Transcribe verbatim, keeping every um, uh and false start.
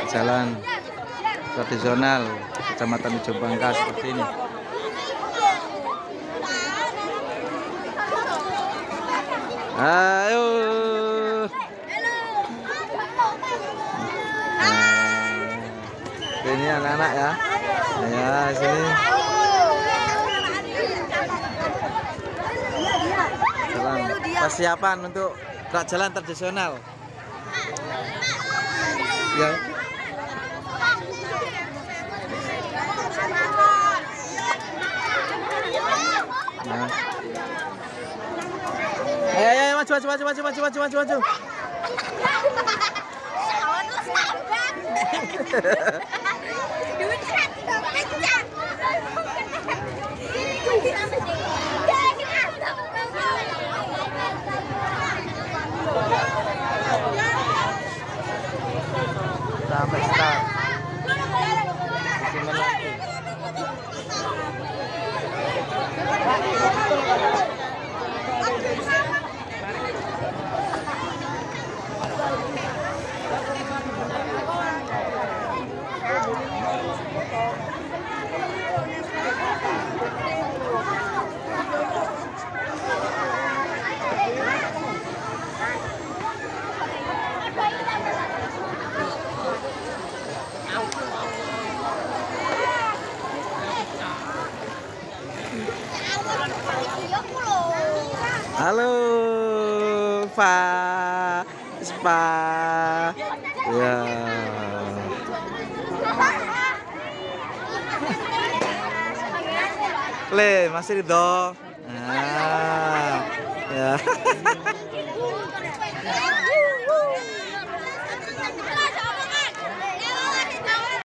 jalan tradisional Kecamatan Ujung Bangka seperti ini. Ayo. Nah, ini anak-anak ya. Ya, sini. Jalan persiapan untuk gerak jalan tradisional. Ya. Nah. Ayo, ayo, ayo, maju, maju, maju, maju, maju, maju, maju, maju. Sampai start. Halo, Pak, Spa, ya. Le, masih Ridho. Nah, ya.